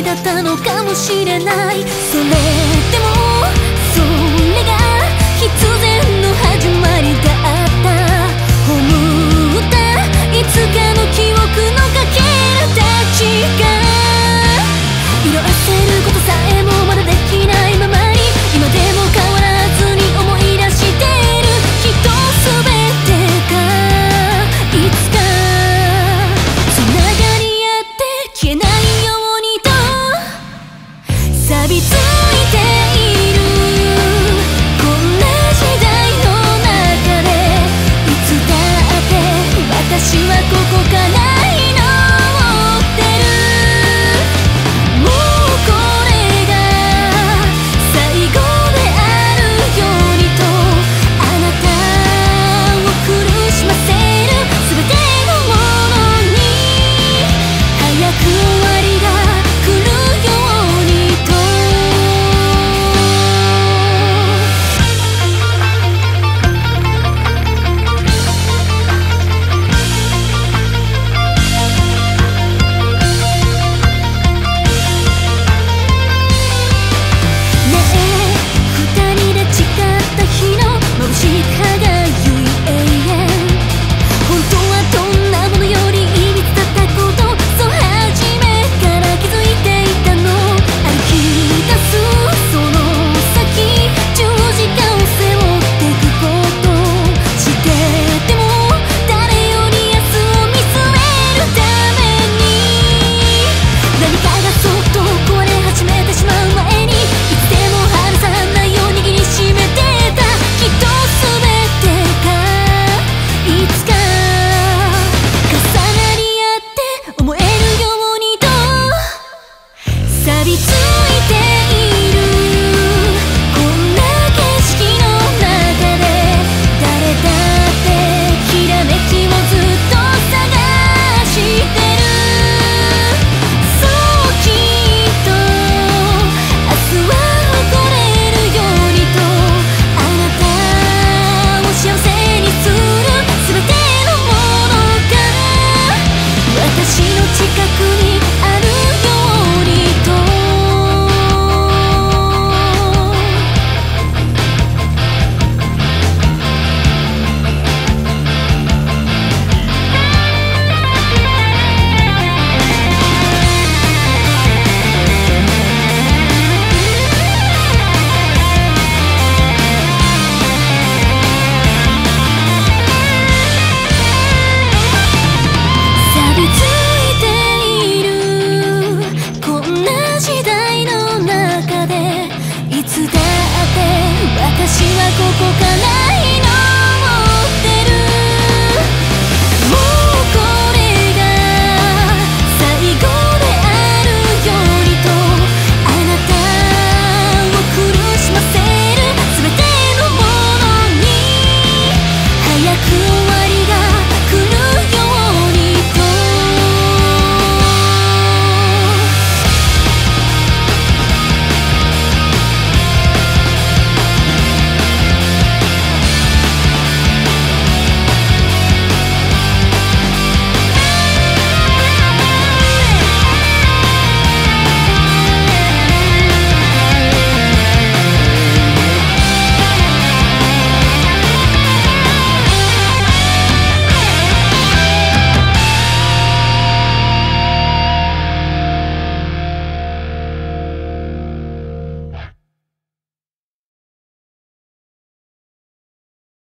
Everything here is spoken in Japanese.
だったのかもしれない。それでもそれが必然の始まりだった。思ったいつかの記憶のかけらたちが色あせることさえもまだできないままに、今でも変わらずに思い出している。きっと全てがいつかつながり合って消えないようにと錆びついている。こんな時代の中でいつだって私はここから祈ってる。もうこれが最後であるようにとあなたを苦しませる全てのものに早く終わりが来るようにと。ねえ二人で誓った日の眩しく輝い永遠。本当はどんなものよりいびつだったこと、そう初めから気づいていたの。歩き出すその先、十字架を背負ってくことしてでも誰より明日を見据えるために、何かがそっと壊れ始めてしまう前にいつでも離さないよう握りしめてた。きっと全てがいつか重なり合って思えるようにと錆びついている。こんな景色の中で誰だってきらめきをずっと探してる。そうきっと明日は誇れるようにとあなたを幸せにする全てのものが私の近くにあるようにと。錆びついているこんな時代の中でいつだって私はここから